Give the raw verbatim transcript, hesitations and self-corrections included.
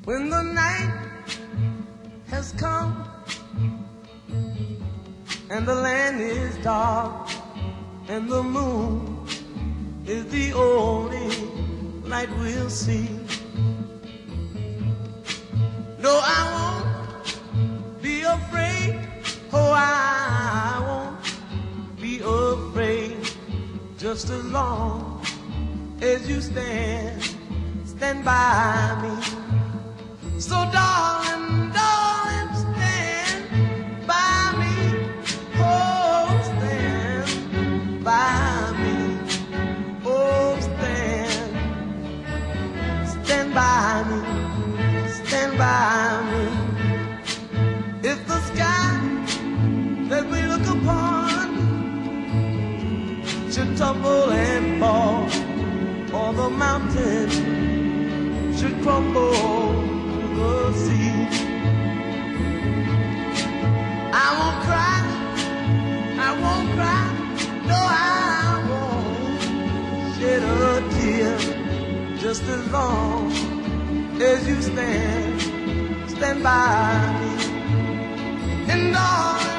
When the night has come and the land is dark and the moon is the only light we'll see. No, I won't be afraid. Oh, I won't be afraid. Just as long as you stand, stand by me. So darling, darling, stand by me. Oh, stand by me. Oh, stand, stand by me. Stand by me. If the sky that we look upon should tumble and fall, or the mountain should crumble to the sea, I won't cry, I won't cry, no, I won't shed a tear. Just as long as you stand, stand by me. And all